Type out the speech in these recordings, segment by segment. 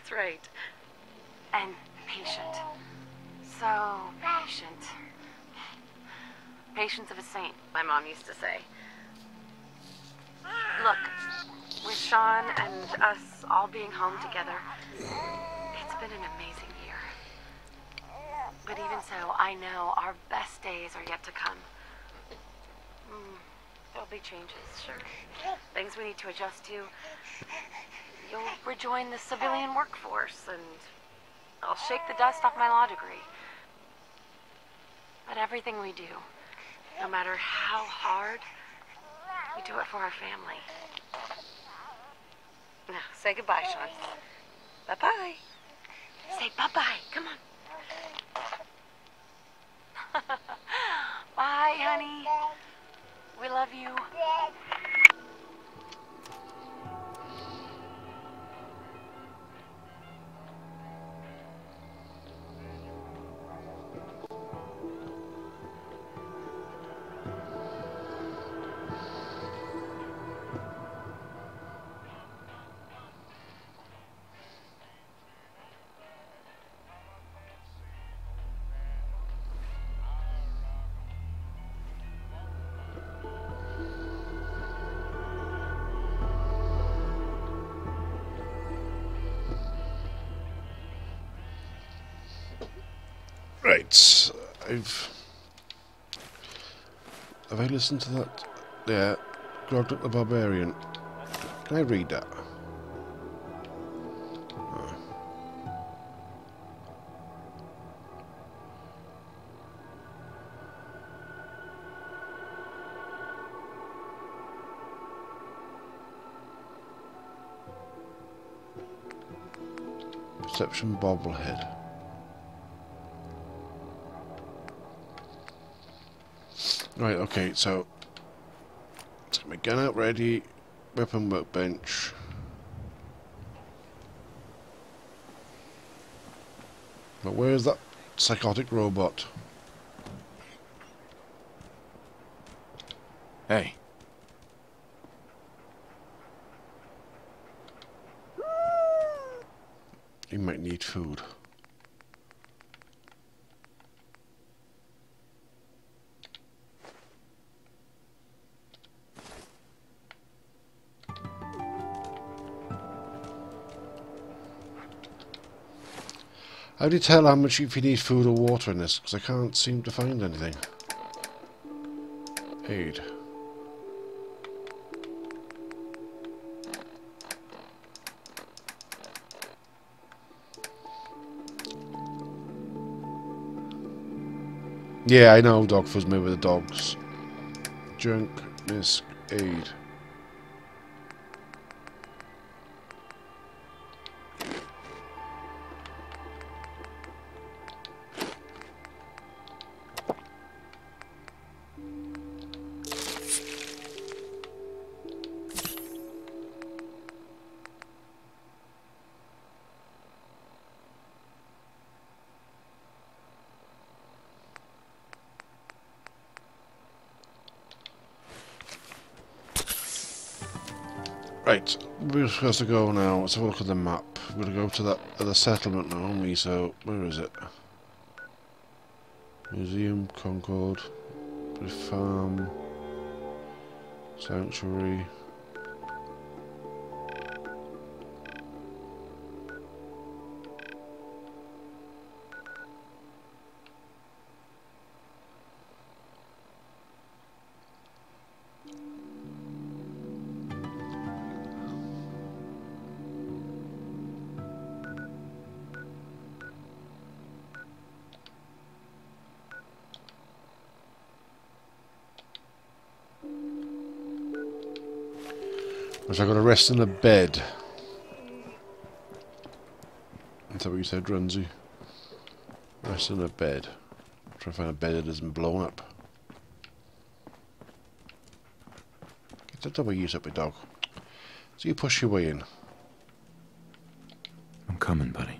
That's right. And patient. So patient. Patience of a saint, my mom used to say. Look, with Sean and us all being home together, it's been an amazing year. But even so, I know our best days are yet to come. There'll be changes, sure. Things we need to adjust to. You'll rejoin the civilian workforce, and I'll shake the dust off my law degree. But everything we do, no matter how hard, we do it for our family. Now, say goodbye, Sean. Bye-bye. Say bye-bye. Come on. Bye, honey. We love you. Right, have I listened to that? Yeah, Grognak the Barbarian. Can I read that? Oh. Perception bobblehead. Right, okay, so take my gun out ready, weapon workbench. But where's that psychotic robot? Hey. He might need food. How do you tell how much if you need food or water in this? Because I can't seem to find anything. Aid. Yeah, I know dog food's made with the dogs. Junk, misc, aid. Right, we're supposed to go now. Let's have a look at the map. We're going to go to that other settlement now, aren't we? So, where is it? Museum, Concord, Farm, Sanctuary. Was I going to rest in a bed? Is that what you said, Runzy? Rest in a bed. Try to find a bed that isn't blown up. Get that double use up, my dog. So you push your way in. I'm coming, buddy.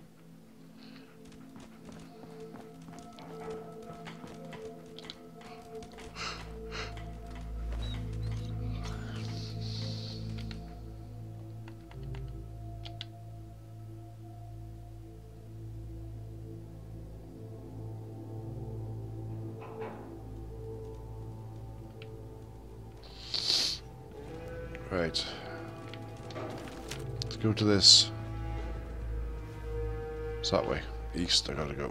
Let's go to this. It's that way. East, I gotta go.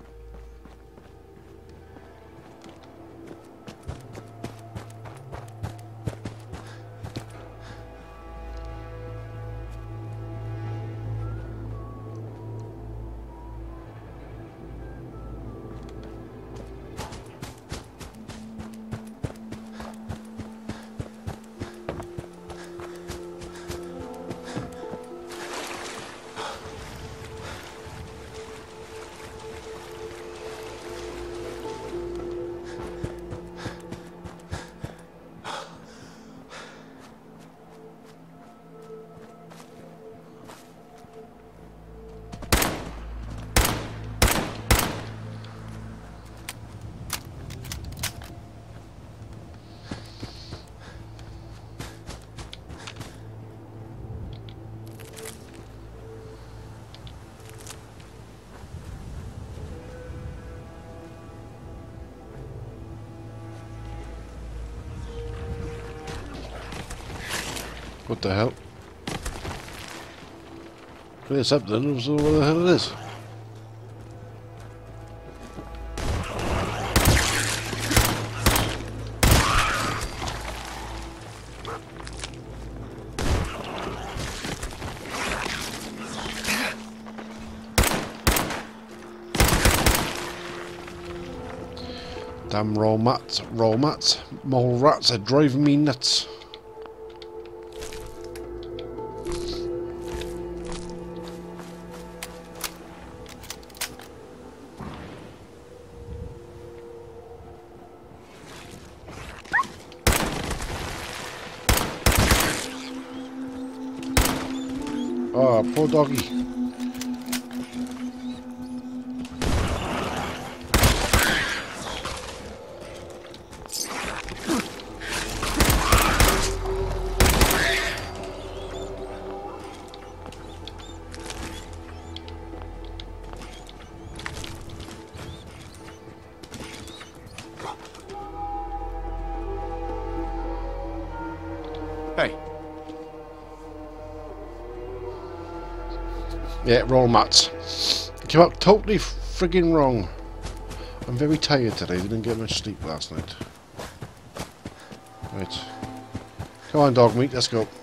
What the hell? It's up then, so what the hell it is? Damn raw mats, mole rats are driving me nuts. Oh, poor doggy. Hey. Yeah, roll mats. Came out totally friggin' wrong. I'm very tired today. Didn't get much sleep last night. Right. Come on, dog meat. Let's go.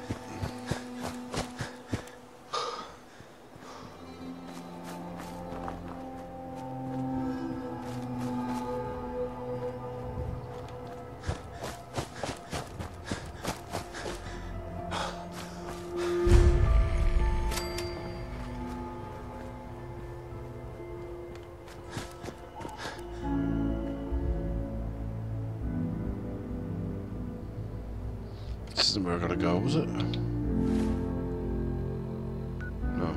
This isn't where I gotta go, is it? No.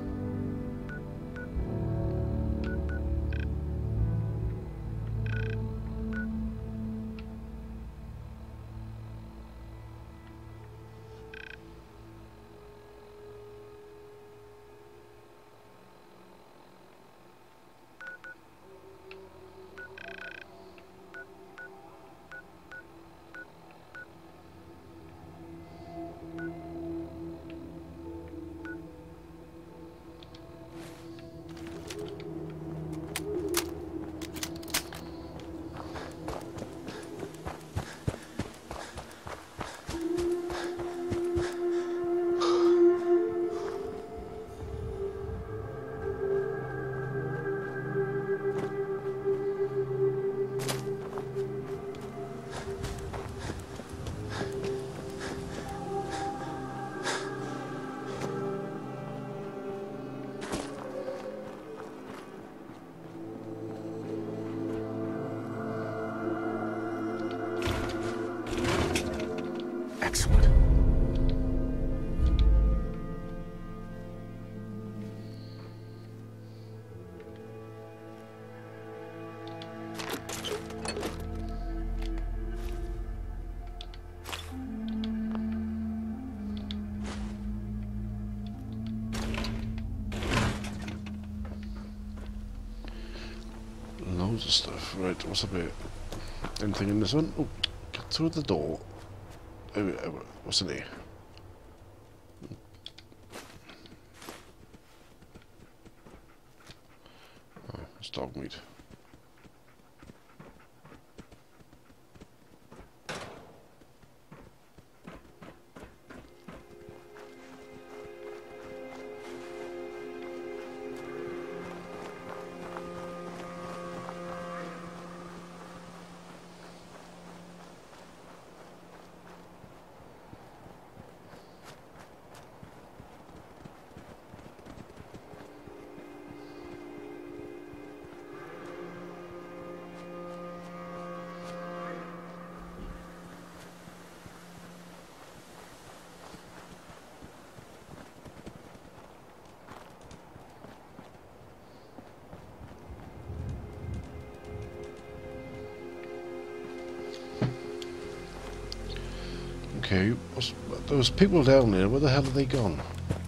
Excellent. Loads of stuff. Right, what's up here? Anything in this one? Oh, get through the door. What's in here? It's dog meat. Okay, those people down there, where the hell have they gone?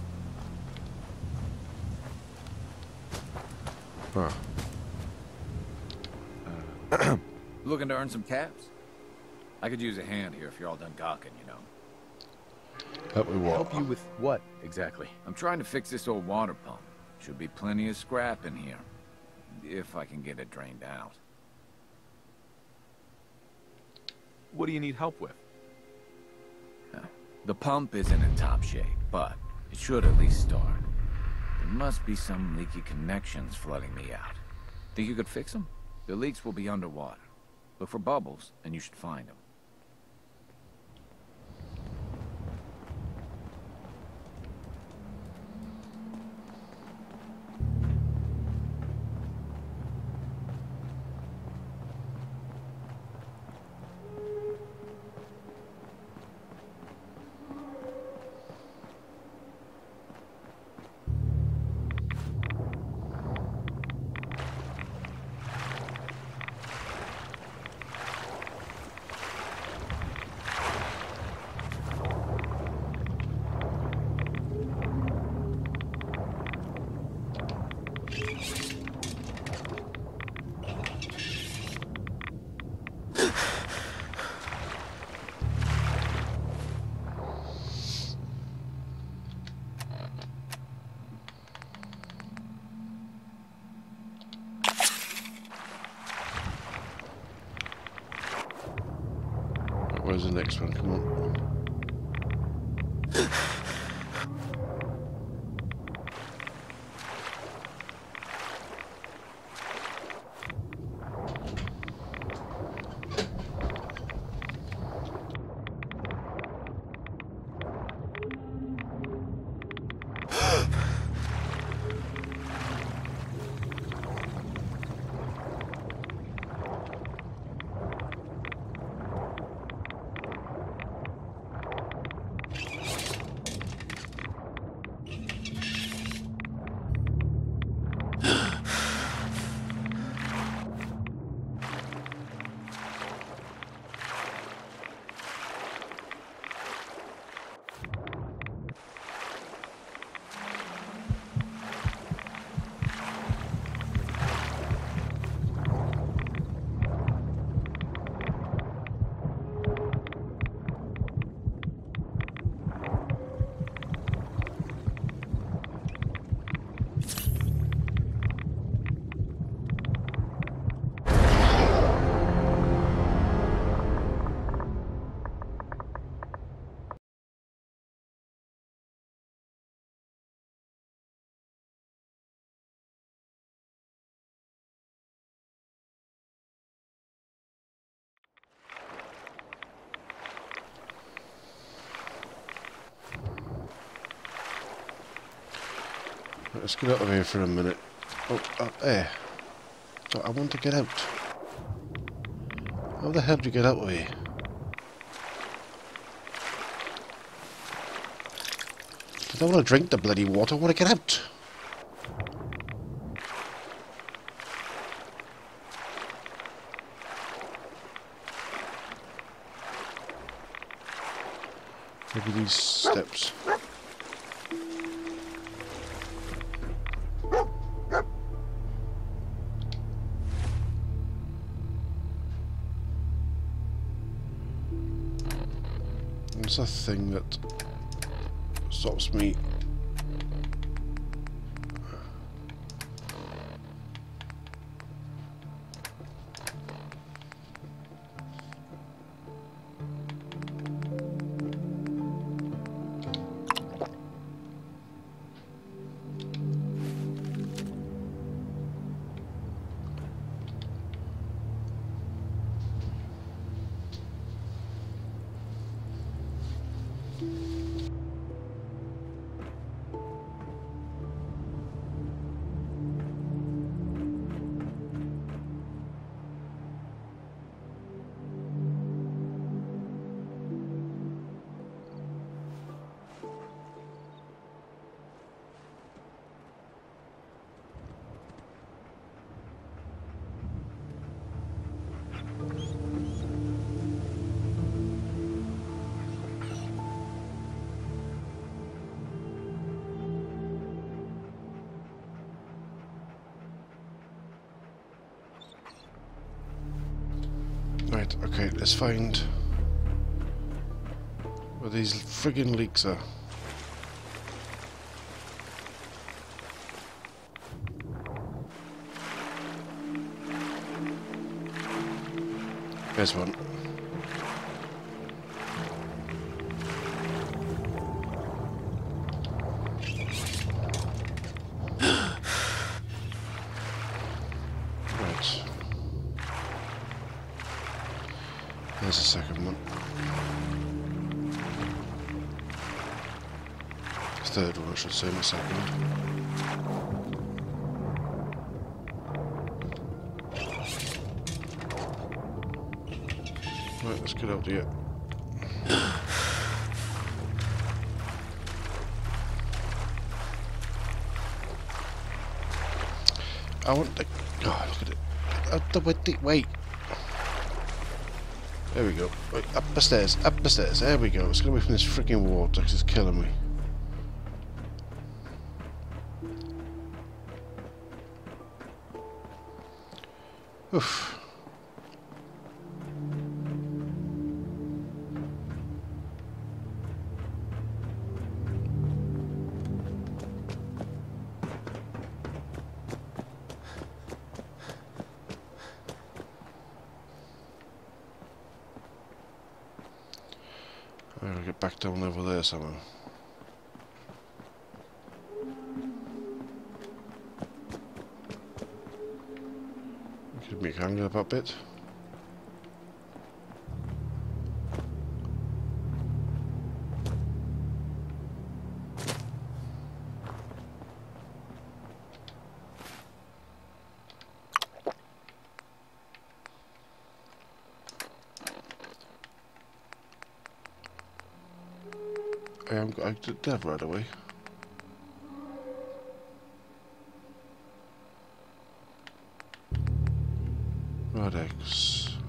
Huh. Looking to earn some caps? I could use a hand here if you're all done gawking, you know. Help me what? Help you with what, exactly? I'm trying to fix this old water pump. Should be plenty of scrap in here. If I can get it drained out. What do you need help with? The pump isn't in top shape, but it should at least start. There must be some leaky connections flooding me out. Think you could fix them? The leaks will be underwater. Look for bubbles, and you should find them. Where's the next one? Come on. Let's get out of here for a minute. Oh, up there. So I want to get out. How the hell do you get out of here? I don't want to drink the bloody water, I want to get out. Maybe these steps. It's a thing that stops me. I Right, okay, let's find where these friggin' leaks are. There's one. Right. There's the second one. Third one, I should say, in a second. Right, let's get out here. I want the... Oh, look at it. Out the wait. There we go. Right, up the stairs. There we go. Let's get away from this freaking water because it's killing me. Oof. I gotta get back down over there somehow. Could make angle up a bit. I did that right away. Rhodex.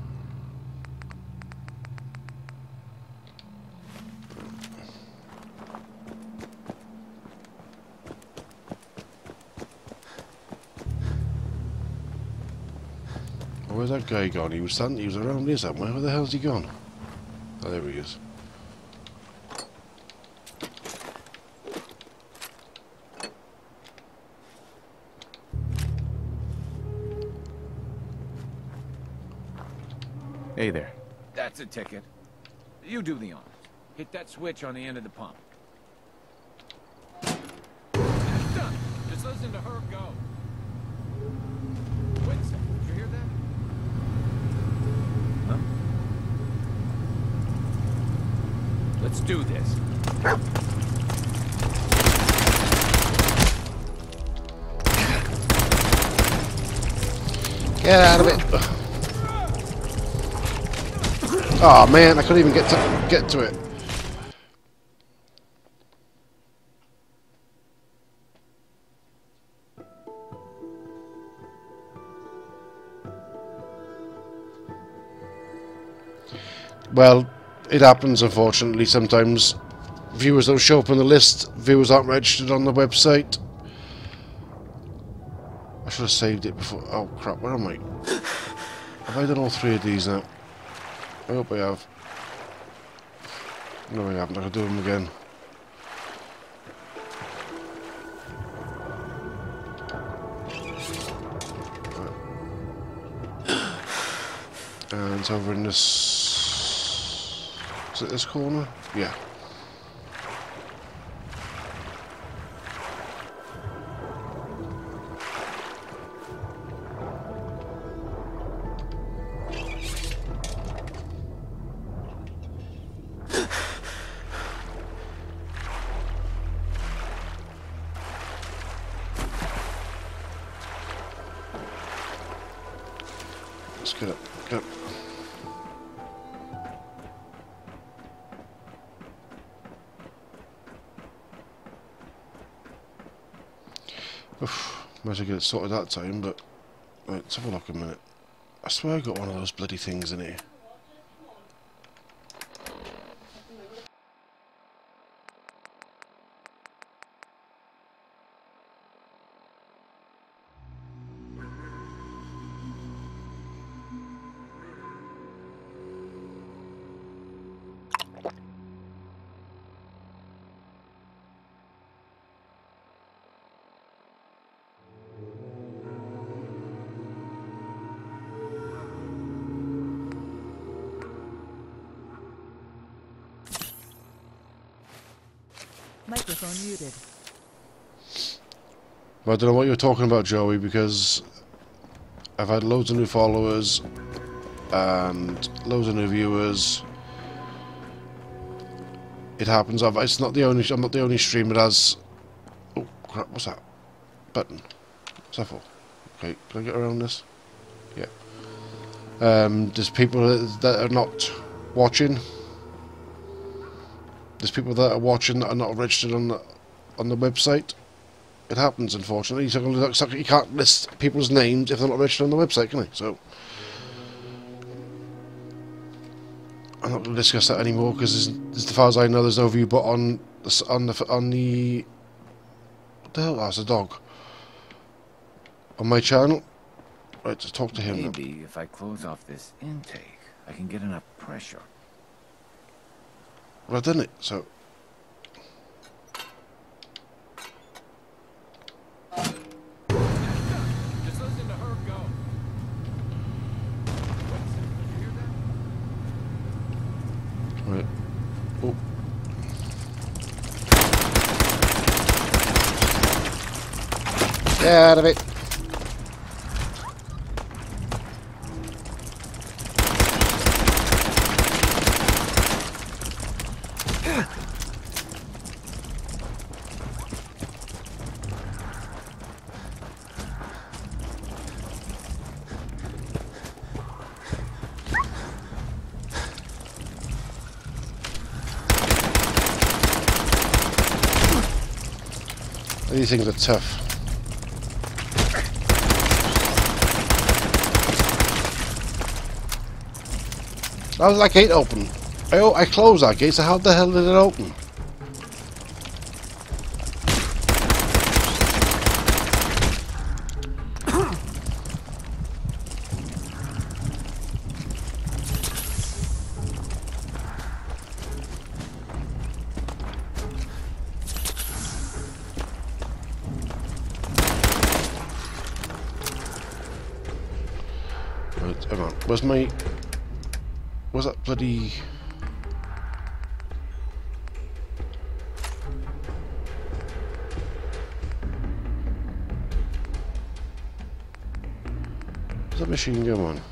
Oh, where's that guy gone? He was around here somewhere. Where the hell's he gone? Oh, there he is. Hey there. That's a ticket. You do the honors. Hit that switch on the end of the pump. It's done. Just listen to her go. Wait a second. Did you hear that? Huh? Let's do this. Get out of it! Oh man, I couldn't even get to it. Well, it happens unfortunately sometimes. Viewers don't show up on the list, viewers aren't registered on the website. I should have saved it before. Oh crap, where am I? Have I done all three of these now? I hope I have. No, I haven't. I can do them again. Right. And it's over in this... Is it this corner? Yeah. Let's get up. Get up. Oof, might have get it sorted that time, but right, let's have a look a minute. I swear I got one of those bloody things in here. Microphone muted. But I don't know what you're talking about, Joey, because I've had loads of new followers and loads of new viewers. It happens. It's not the only. I'm not the only streamer that has. Oh crap! What's that button? What's that for? Okay, can I get around this? Yeah. There's people that are not watching. There's people that are watching that are not registered on the website. It happens, unfortunately. So you can't list people's names if they're not registered on the website, can you? So I'm not going to discuss that anymore because, as far as I know, there's no view bot on the. What the hell? That's a dog. On my channel. Right, to talk to him. Maybe if I close off this intake, I can get enough pressure. Well, I've done it, so. Just listen to her go. Right. Oh. Get out of it. These things are tough. How does that gate open? I closed that gate, so how the hell did it open? Right, hang on. Where's that bloody... Where's that machine gun on?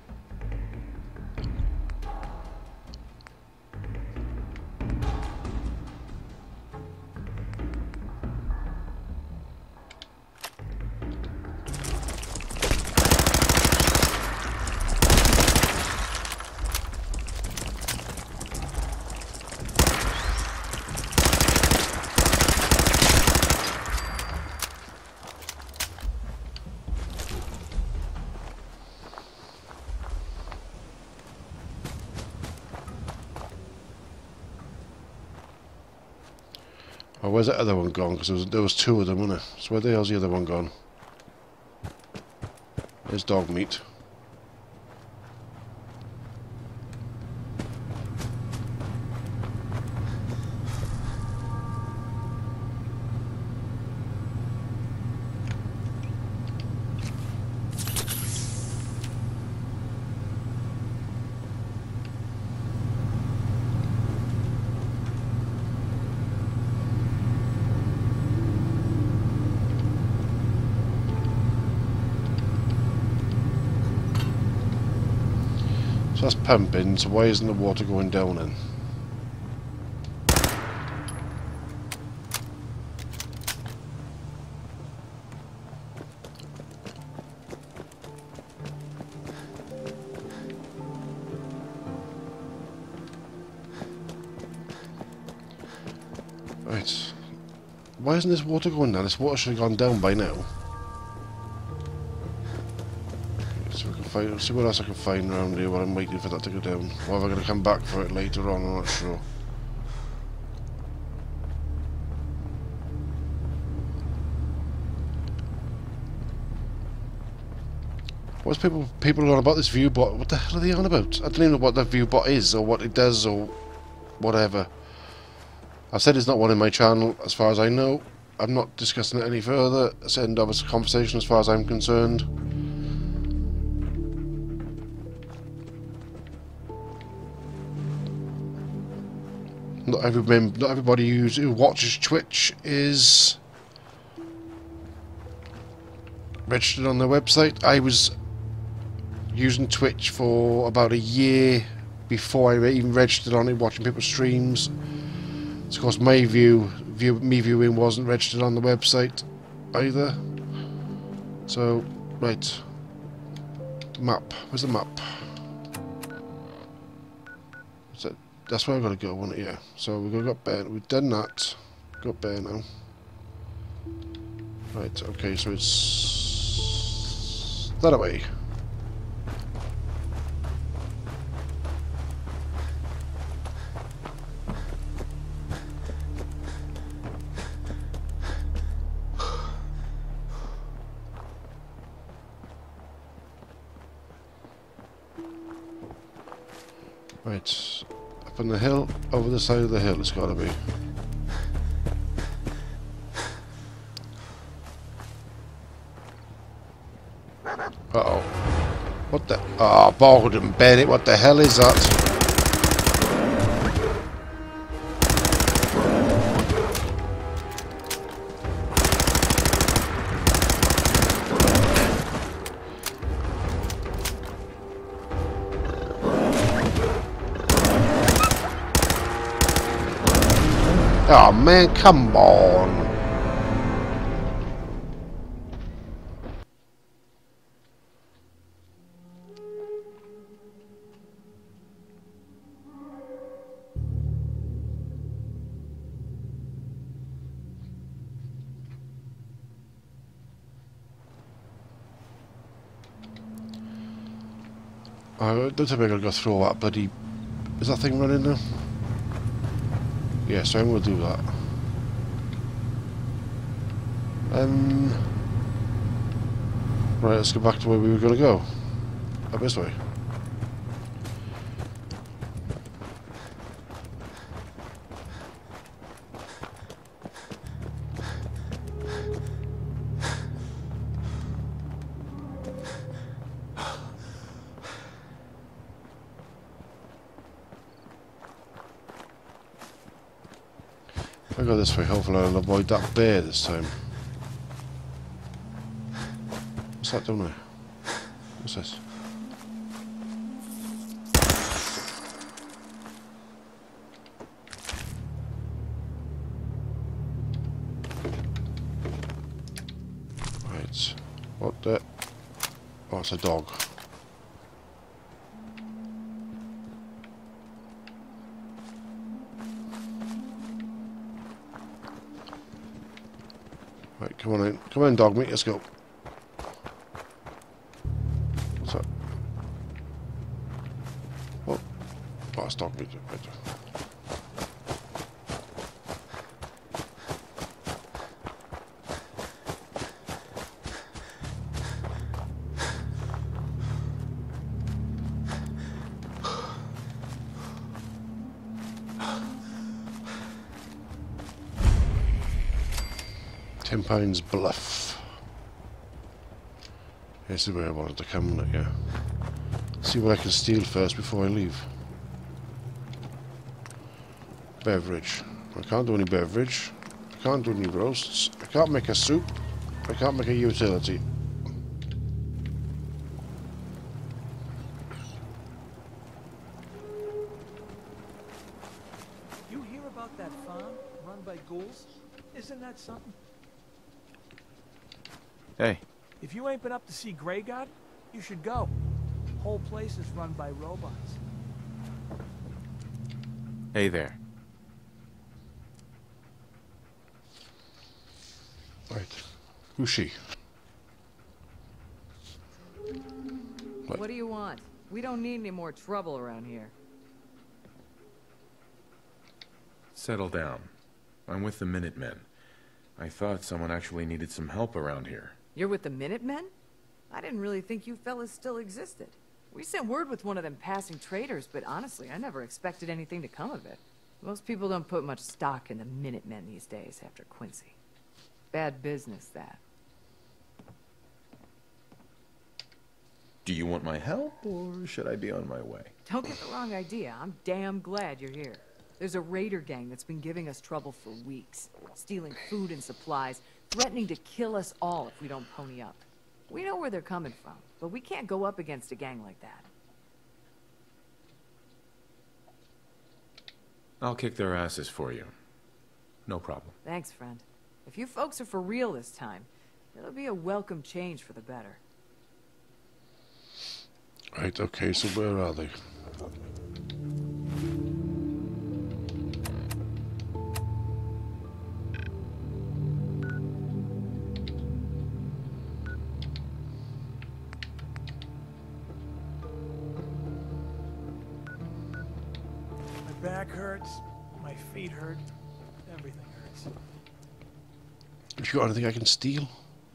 Oh, where's that other one gone? Because there was two of them, wasn't there? So where the hell's the other one gone? There's dog meat. So that's pumping, so why isn't the water going down then? Right. Why isn't this water going down? This water should have gone down by now. See what else I can find around here while I'm waiting for that to go down. Or am I going to come back for it later on? I'm not sure. What's people on about this view bot? What the hell are they on about? I don't even know what that view bot is or what it does or whatever. I've said it's not one in my channel as far as I know. I'm not discussing it any further. It's the end of this conversation as far as I'm concerned. not everybody who watches Twitch is registered on their website. I was using Twitch for about a year before I even registered on it, watching people's streams. So of course my me viewing wasn't registered on the website either. So, right. Map. Where's the map? That's where I've got to go, wasn't it? Yeah. So we've got bear. We've done that. Got bear now. Right, okay, so it's that away. Right, up on the hill, over the side of the hill it's got to be. Uh-oh. What the... Ah, oh, Bogdan Bennett, what the hell is that? Oh man, come on. I don't think I'm gonna go through that bloody... Is that thing running now? Yeah, so I'm going to do that. Right, let's go back to where we were going to go. Up this way. If I go this way, hopefully I'll avoid that bear this time. What's that down there? What's this? Right. What the... Oh, it's a dog. Right, come on in. Come on, dog meat, let's go. What's that? Oh, it's dog meat. Right. £10 Bluff. This is where I wanted to come, yeah. See what I can steal first before I leave. Beverage. I can't do any beverage. I can't do any roasts. I can't make a soup. I can't make a utility. You hear about that farm run by ghouls? Isn't that something? Hey, If you ain't been up to see Grey God, you should go. Whole place is run by robots. hey there. Right. Who's she? What do you want? We don't need any more trouble around here. Settle down. I'm with the Minutemen. I thought someone actually needed some help around here. You're with the Minutemen? I didn't really think you fellas still existed. We sent word with one of them passing traders, but honestly, I never expected anything to come of it. Most people don't put much stock in the Minutemen these days after Quincy. Bad business, that. Do you want my help, or should I be on my way? Don't get the wrong idea. I'm damn glad you're here. There's a raider gang that's been giving us trouble for weeks, stealing food and supplies, threatening to kill us all if we don't pony up. We know where they're coming from, but we can't go up against a gang like that. I'll kick their asses for you. No problem. Thanks, friend. If you folks are for real this time, it'll be a welcome change for the better. Right, okay, so where are they? My back hurts, my feet hurt, everything hurts. Have you got anything I can steal?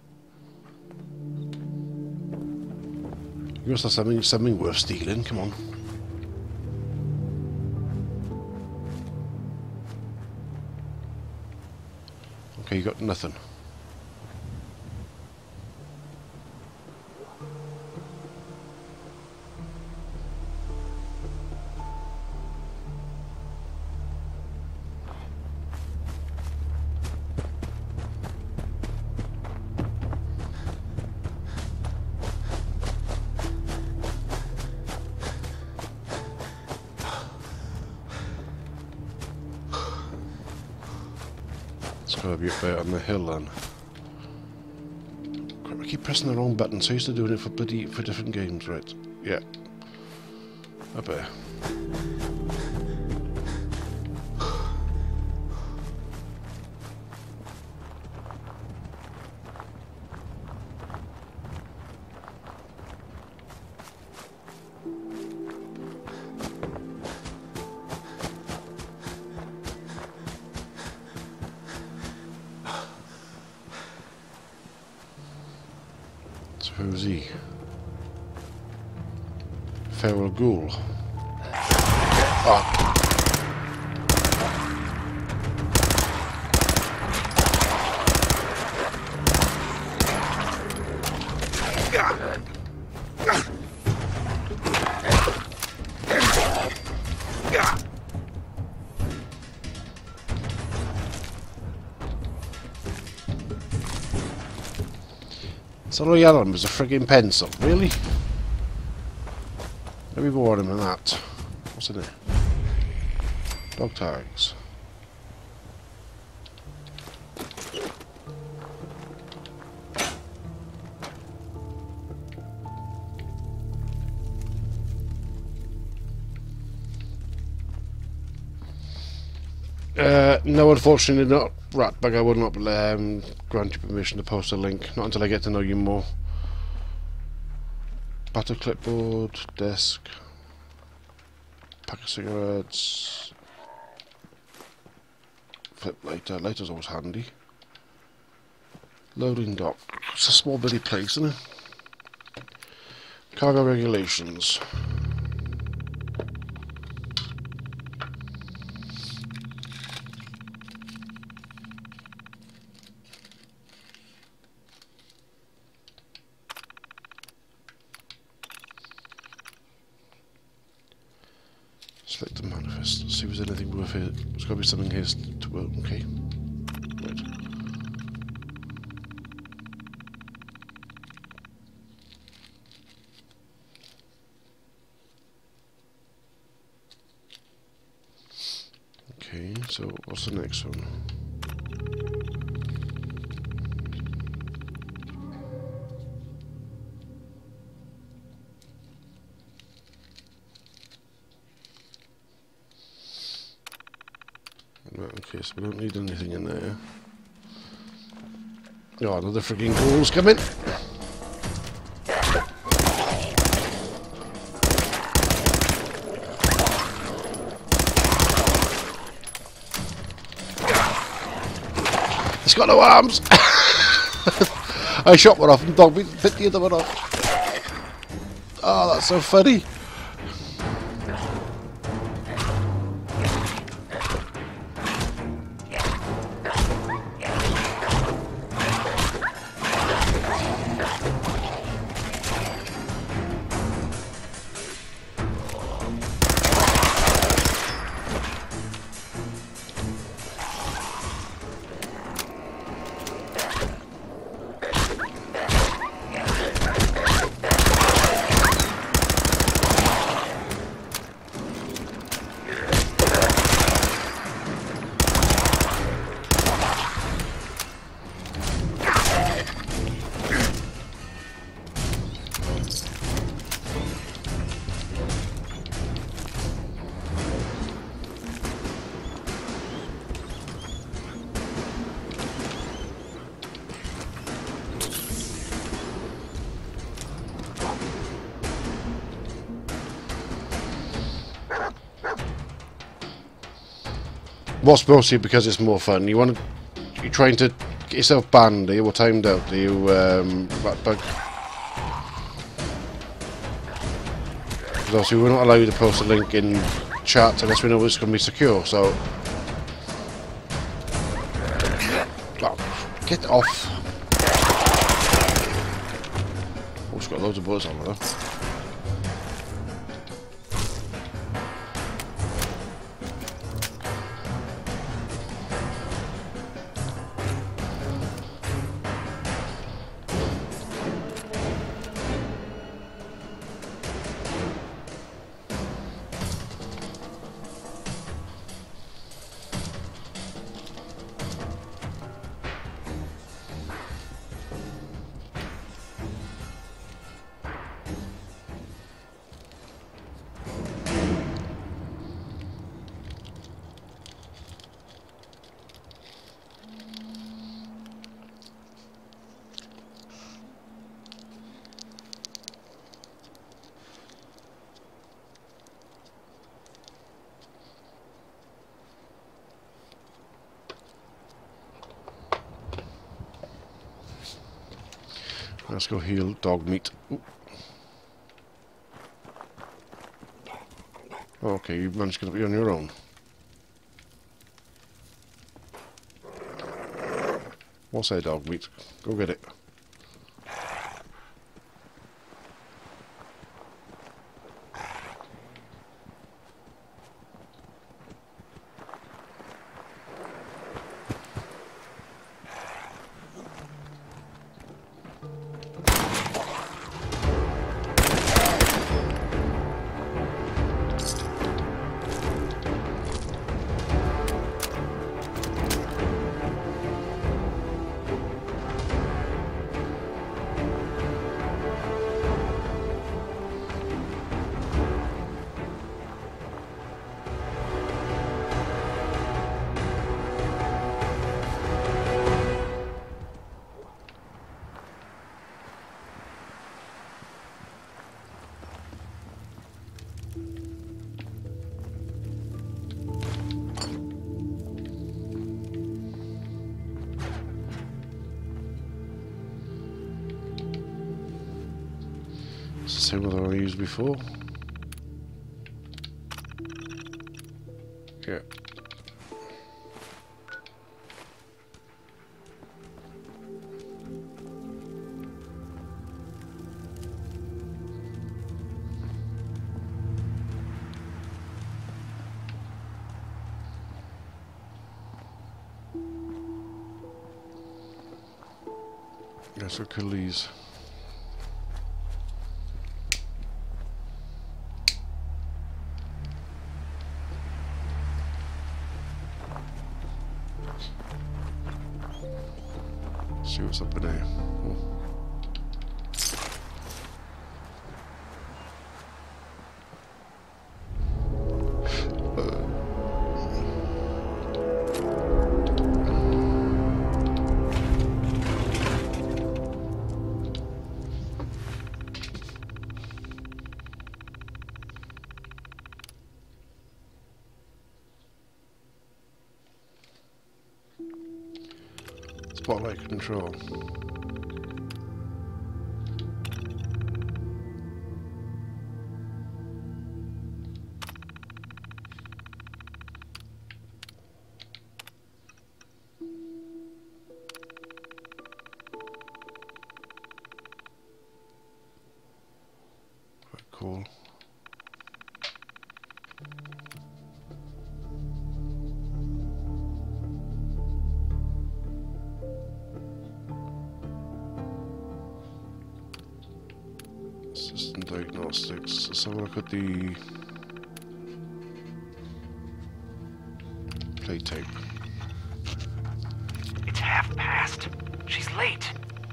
You must have something worth stealing, come on. Okay, you got nothing. It's gotta be up there on the hill then. Crap, I keep pressing the wrong button, so I used to doing it for different games, right? Yeah. Up there. So who's he? Feral Ghoul. Ah. So all he had on was a frigging pencil, really? Maybe more him than that. What's in it? Dog tags. No, unfortunately not. Ratbag, I would not grant you permission to post a link. Not until I get to know you more. Battle clipboard, desk, pack of cigarettes, flip lighter. Lighter's always handy. Loading dock. It's a small bitty place, isn't it? Cargo regulations. Select the manifest. Let's see if there's anything worth it. There's got to be something here to work. Okay. Right. Okay, so what's the next one? Right, okay, so we don't need anything in there. Oh, another frigging ghouls coming! It's got no arms! I shot one off and dog bit the other one off. Oh, that's so funny! What's mostly because it's more fun. You're trying to get yourself banned, are you? Or timed out, are you, Ratbug? Because obviously we're not allowed you to post a link in chat unless we know it's going to be secure, so... Oh, get off! Oh, it's got loads of bullets on it, though. Let's go heal dog meat. Ooh. Okay, you managed to get up on your own. What's that dog meat? Go get it. It's the same one I used before. Yeah. Yes, we'll kill these. See what's up in there. Oh. Spotlight control. Quite cool. System diagnostics. Let's have a look at the play tape. It's 1:30. She's late.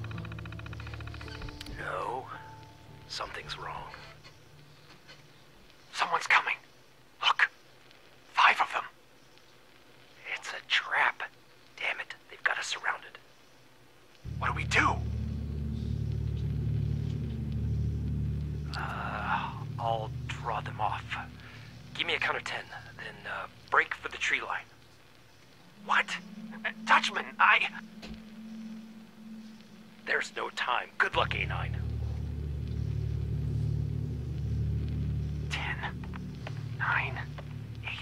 No, something's wrong. Someone's coming. Look, 5 of them. It's a trap. Damn it, they've got us surrounded. What do we do? I'll draw them off. Give me a count of 10, then break for the tree line. What? Dutchman, There's no time. Good luck, A9. 10, 9, 8,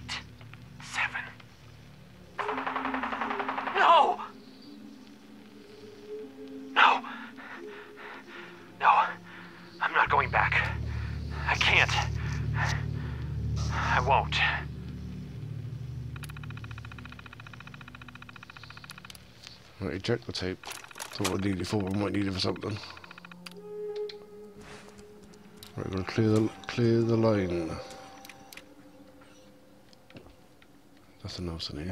7. No! No! No. I'm not going back. I can't. I won't. Right, eject the tape. Thought I'd need it for, but I might need it for something. Right, we're gonna clear the line. Nothing else in here.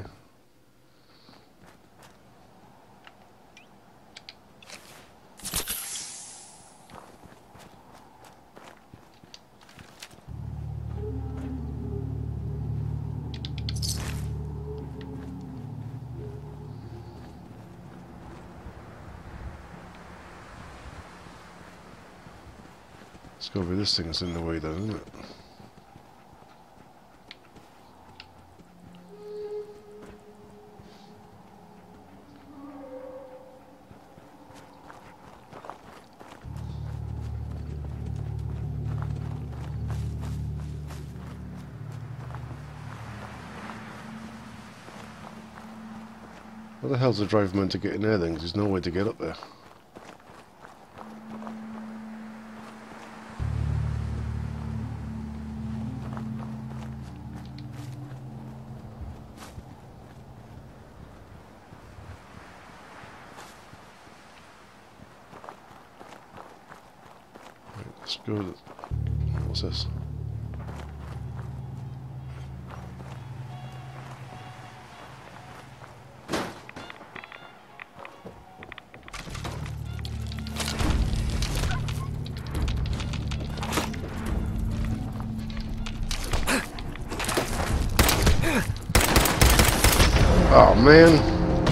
It's gotta be this thing that's in the way though, isn't it? What the hell's the driver meant to get in there then? 'Cause there's no way to get up there. Let's go with it. What's this? Oh man.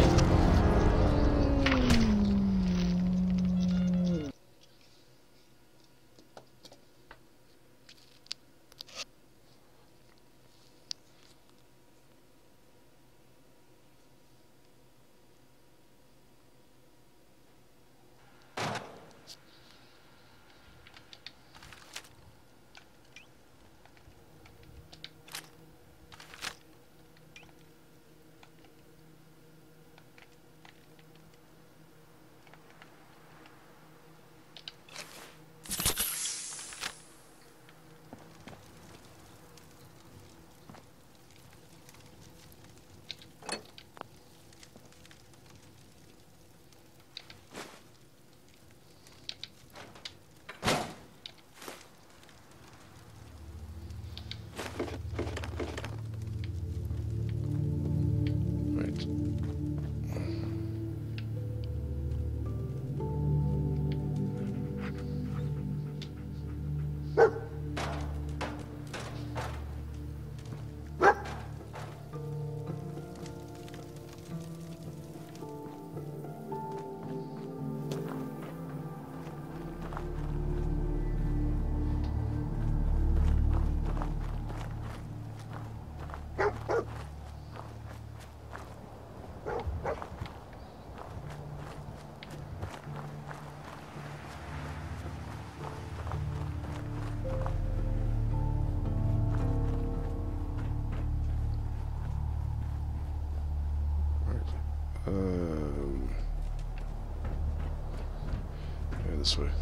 Yeah, this way.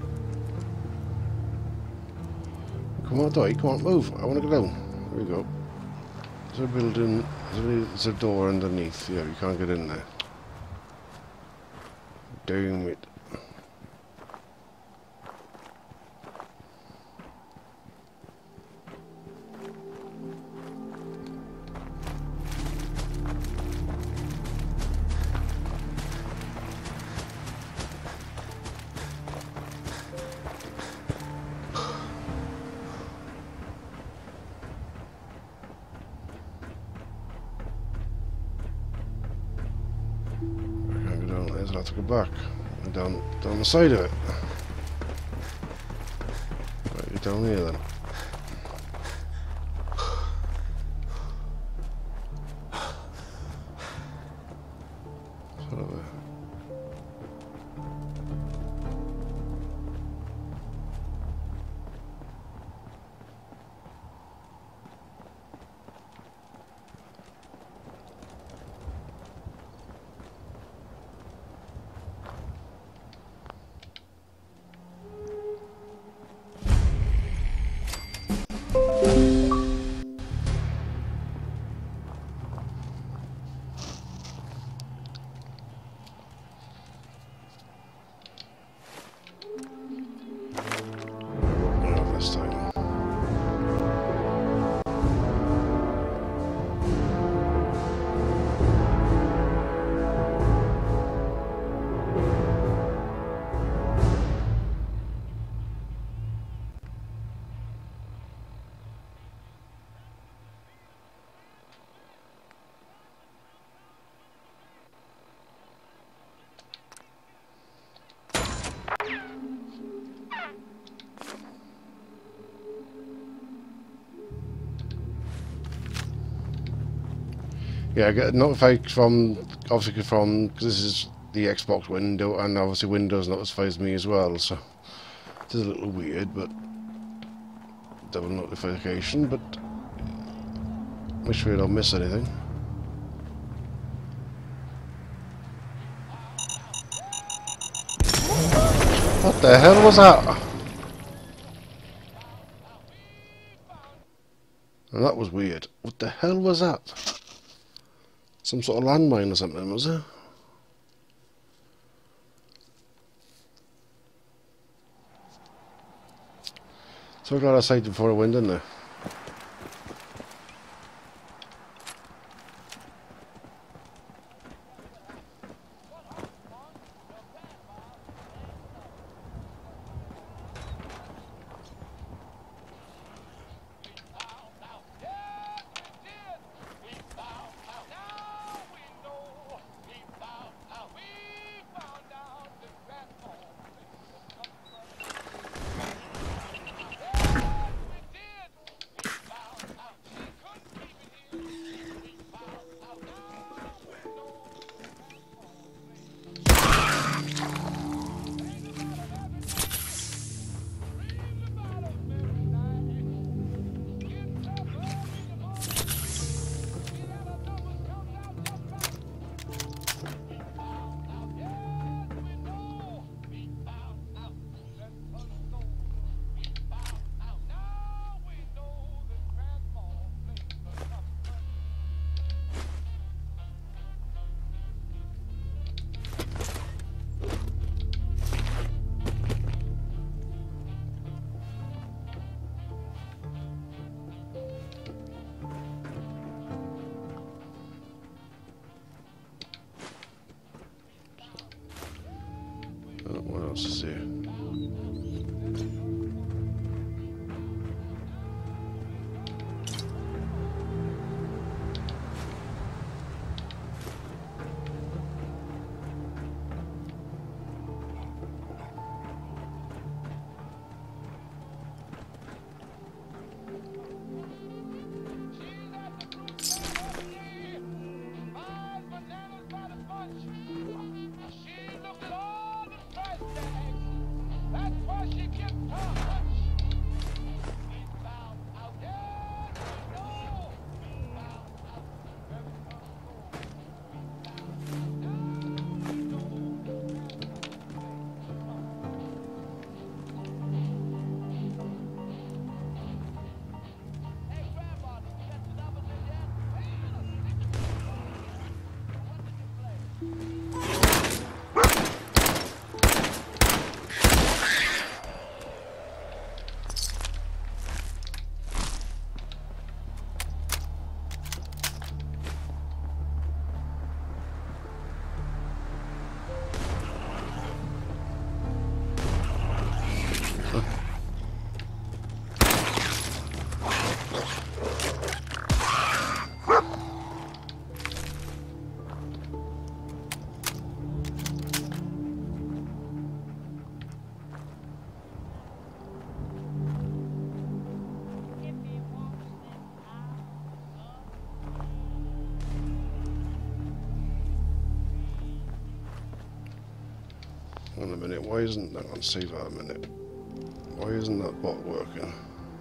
Come on, Dottie, come on, move. I want to go down. There we go. There's a building, there's a door underneath. Yeah, you can't get in there. Damn it. I'll have to go back and down the side of it. Right, you're down here then. Sort of this time. Yeah, I get notified from, obviously from, because this is the Xbox window, and obviously Windows notifies me as well, so it is a little weird, but double notification, but make sure you don't miss anything. What the hell was that? And that was weird. What the hell was that? Some sort of landmine or something, was it? So glad I saved before I went in there. What else is here? Hang on a minute, why isn't that on save that a minute? Why isn't that bot working?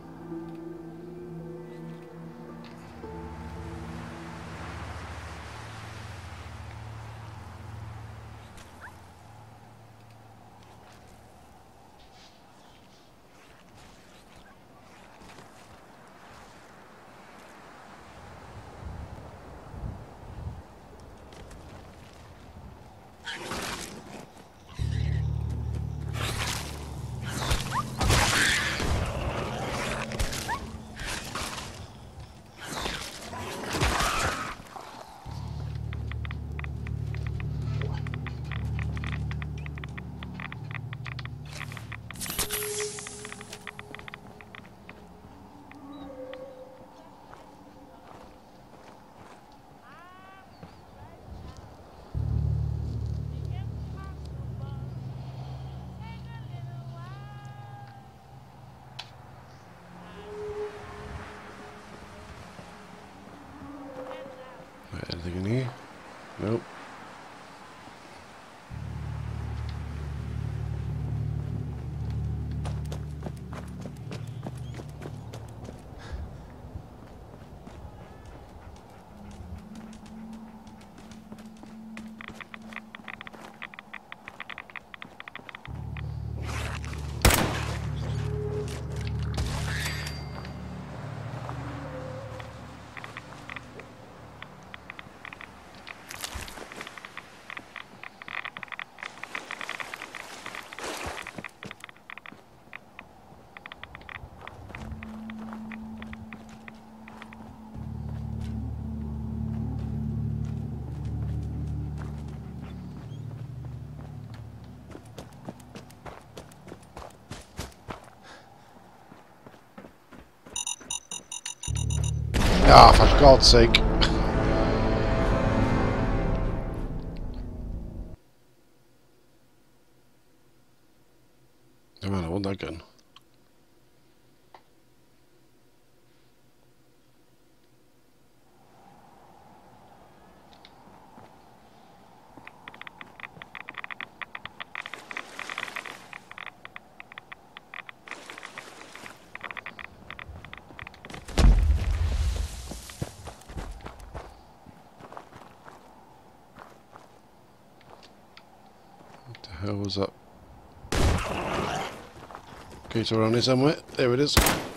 Anything in here? Nope. Ah, for God's sake. Come on, I want that gun. What the hell was that? Okay, it's around here somewhere. There it is.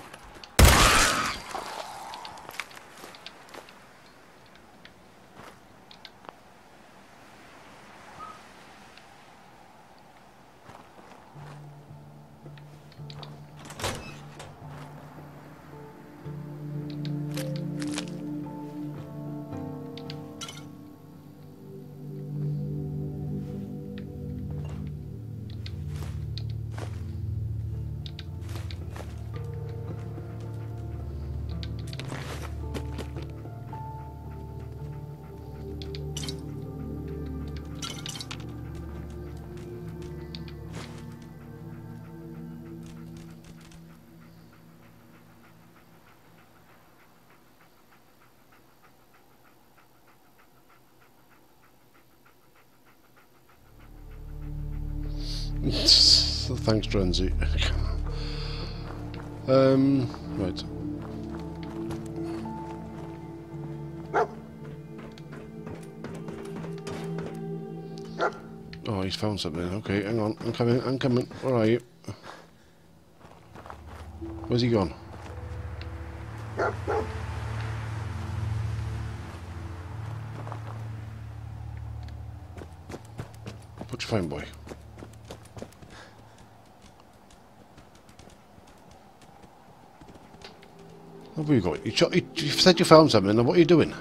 Thanks, Drenzy. Right. Oh, he's found something. Okay, hang on. I'm coming. Where are you? Where's he gone? What you find, boy? Where are you going? You said you found something, and what are you doing?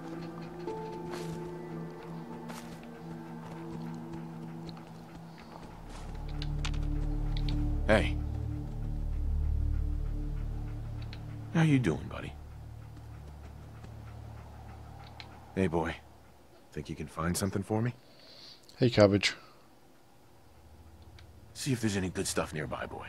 Hey. How you doing, buddy? Hey, boy. Think you can find something for me? Hey, Cabbage. See if there's any good stuff nearby, boy.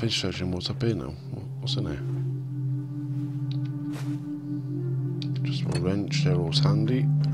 finished searching what's up here now. What's in there? Just a wrench, they're always handy.